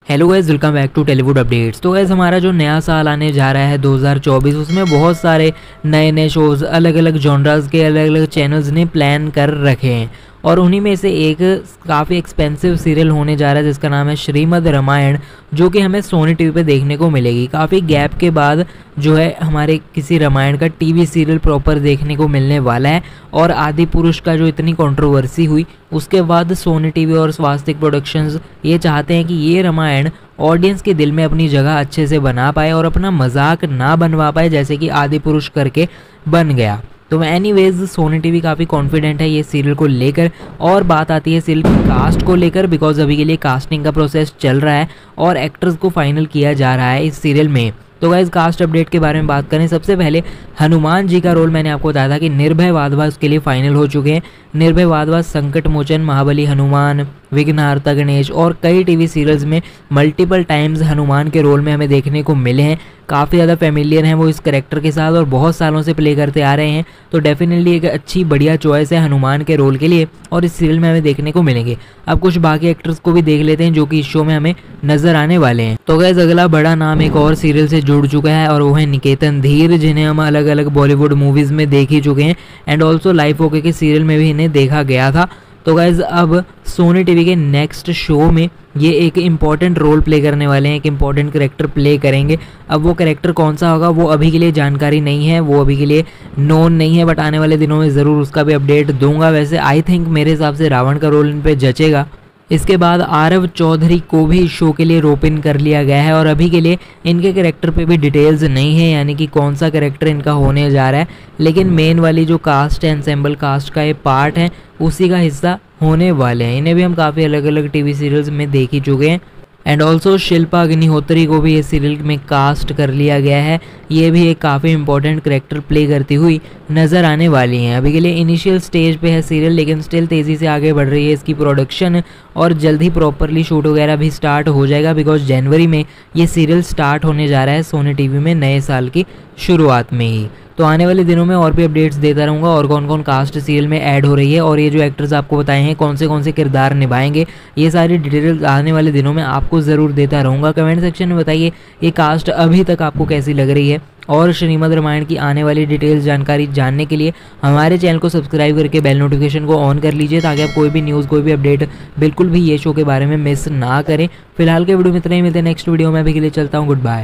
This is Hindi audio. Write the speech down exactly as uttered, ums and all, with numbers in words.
Hello guys, welcome back to Tollywood updates. तो गाइस हमारा जो नया साल आने जा रहा है दो हज़ार चौबीस, उसमें बहुत सारे नए नए शोज़ अलग अलग जॉनरास के अलग अलग चैनल्स ने प्लान कर रखे हैं और उन्हीं में से एक काफ़ी एक्सपेंसिव सीरियल होने जा रहा है जिसका नाम है श्रीमद् रामायण, जो कि हमें सोनी टीवी पे देखने को मिलेगी। काफ़ी गैप के बाद जो है हमारे किसी रामायण का टीवी सीरियल प्रॉपर देखने को मिलने वाला है। और आदि पुरुष का जो इतनी कंट्रोवर्सी हुई उसके बाद सोनी टीवी और स्वास्तिक प्रोडक्शंस ये चाहते हैं कि ये रामायण ऑडियंस के दिल में अपनी जगह अच्छे से बना पाए और अपना मजाक ना बनवा पाए जैसे कि आदि पुरुष करके बन गया। तो एनीवेज सोनी टीवी काफ़ी कॉन्फिडेंट है ये सीरियल को लेकर। और बात आती है सीरियल की कास्ट को लेकर, बिकॉज अभी के लिए कास्टिंग का प्रोसेस चल रहा है और एक्टर्स को फाइनल किया जा रहा है इस सीरियल में। तो गाइज कास्ट अपडेट के बारे में बात करें, सबसे पहले हनुमान जी का रोल मैंने आपको बताया था कि निर्भय वाधवा उसके लिए फाइनल हो चुके हैं। निर्भय वाधवा संकट मोचन, महाबली हनुमान, विघ्नहर्ता गणेश और कई टीवी सीरियल्स में मल्टीपल टाइम्स हनुमान के रोल में हमें देखने को मिले हैं। काफ़ी ज़्यादा फेमिलियर हैं वो इस कैरेक्टर के साथ और बहुत सालों से प्ले करते आ रहे हैं। तो डेफिनेटली एक अच्छी बढ़िया चॉइस है हनुमान के रोल के लिए और इस सीरियल में हमें देखने को मिलेंगे। अब कुछ बाकी एक्टर्स को भी देख लेते हैं जो कि इस शो में हमें नजर आने वाले हैं। तो गाइस अगला बड़ा नाम एक और सीरियल से जुड़ चुका है और वो है निकेतन धीर, जिन्हें हम अलग अलग बॉलीवुड मूवीज़ में देख ही चुके हैं एंड ऑल्सो लाइफ ओके के सीरियल में भी इन्हें देखा गया था। तो गाइज अब सोनी टीवी के नेक्स्ट शो में ये एक इम्पॉर्टेंट रोल प्ले करने वाले हैं, एक इम्पॉर्टेंट करेक्टर प्ले करेंगे। अब वो करेक्टर कौन सा होगा वो अभी के लिए जानकारी नहीं है, वो अभी के लिए नोन नहीं है, बट आने वाले दिनों में ज़रूर उसका भी अपडेट दूंगा। वैसे आई थिंक मेरे हिसाब से रावण का रोल इन पे जचेगा। इसके बाद आरव चौधरी को भी इस शो के लिए रोप इन कर लिया गया है और अभी के लिए इनके कैरेक्टर पे भी डिटेल्स नहीं है, यानी कि कौन सा कैरेक्टर इनका होने जा रहा है। लेकिन मेन वाली जो कास्ट है, एंसेम्बल कास्ट का ये पार्ट है, उसी का हिस्सा होने वाले हैं। इन्हें भी हम काफ़ी अलग अलग टीवी सीरियल्स में देख ही चुके हैं एंड ऑल्सो शिल्पा अग्निहोत्री को भी ये सीरियल में कास्ट कर लिया गया है। ये भी एक काफ़ी इंपॉर्टेंट करेक्टर प्ले करती हुई नज़र आने वाली हैं। अभी के लिए इनिशियल स्टेज पे है सीरियल, लेकिन स्टिल तेज़ी से आगे बढ़ रही है इसकी प्रोडक्शन और जल्द ही प्रॉपरली शूट वगैरह भी स्टार्ट हो जाएगा, बिकॉज जनवरी में ये सीरियल स्टार्ट होने जा रहा है सोनी टीवी में नए साल की शुरुआत में ही। तो आने वाले दिनों में और भी अपडेट्स देता रहूँगा और कौन कौन कास्ट सीरियल में ऐड हो रही है और ये जो एक्टर्स आपको बताए हैं कौन से कौन से किरदार निभाएंगे, ये सारी डिटेल्स आने वाले दिनों में आपको ज़रूर देता रहूँगा। कमेंट सेक्शन में बताइए ये कास्ट अभी तक आपको कैसी लग रही है और श्रीमद् रामायण की आने वाली डिटेल्स जानकारी जानने के लिए हमारे चैनल को सब्सक्राइब करके बेल नोटिफिकेशन को ऑन कर लीजिए ताकि आप कोई भी न्यूज़ कोई भी अपडेट बिल्कुल भी ये शो के बारे में मिस ना करें। फिलहाल के वीडियो में इतना ही, मिलते हैं नेक्स्ट वीडियो में। अभी के लिए चलता हूँ, गुड बाय।